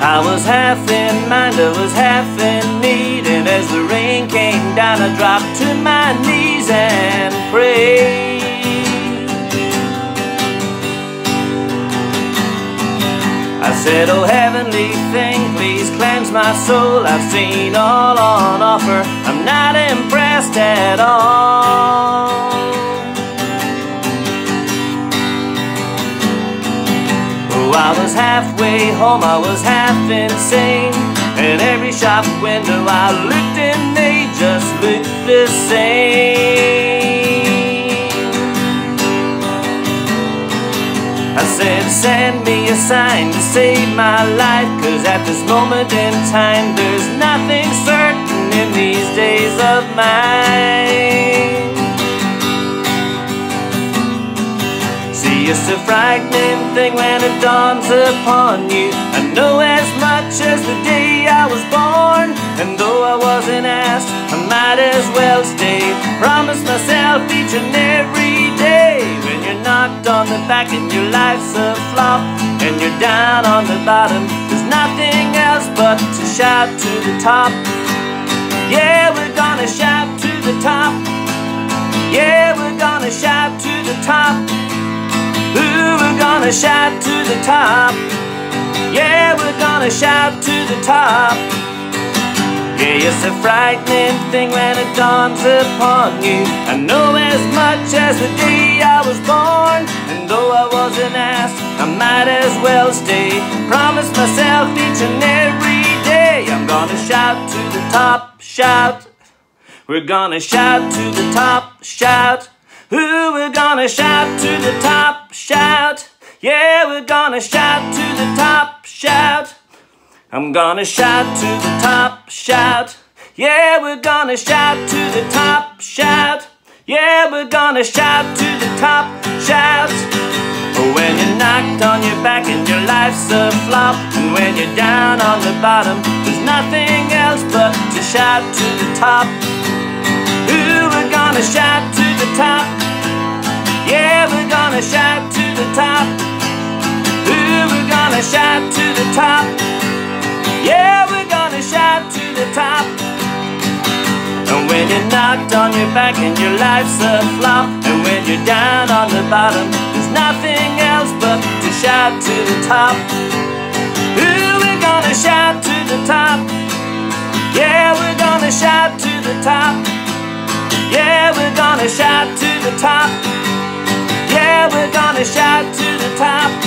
I was half in mind, I was half in need, and as the rain came down I dropped to my knees and prayed. I said, oh heavenly thing, please cleanse my soul. I've seen all on offer, I'm not impressed at all. Oh, I was halfway home, I was half insane, and every shop window I looked in, they just looked the same. I said, send me a sign to save my life, 'cause at this moment in time there's nothing certain in these days of mine. See, it's a frightening thing when it dawns upon you. I know as much as the day I was born, and though I wasn't asked, I might as well stay. Promise myself each and every day, when you're knocked on the back and your life's a flop, and you're down on the bottom, there's nothing else but to shout to the top. Yeah, we're gonna shout to the top. Yeah, we're gonna shout to the top. Ooh, we're gonna shout to the top. Yeah, we're gonna shout to the top. Yeah, it's a frightening thing when it dawns upon you. I know as much as the day I was born, and though I wasn't asked, I might as well stay. Promise myself each and every day, I'm gonna shout to the top, shout. We're gonna shout to the top, shout. Ooh, we're gonna shout to the top, shout. Yeah, we're gonna shout to the top, shout. I'm gonna shout to the top, shout. Yeah, we're gonna shout to the top, shout. Yeah, we're gonna shout to the top, shout. Oh, when you're knocked on your back and your life's a flop, and when you're down on the bottom, there's nothing else but to shout to the top. Ooh, we're gonna shout to the top. Yeah, we're gonna shout to the top. Ooh, we're gonna shout to the top. Yeah, we're gonna shout to the top. And when you're knocked on your back and your life's a flop, and when you're down on the bottom, there's nothing else but to shout to the top. Ooh, we're gonna shout to the top. Yeah, we're gonna shout to the top. Yeah, we're gonna shout to the top. Yeah, we're gonna shout to the top.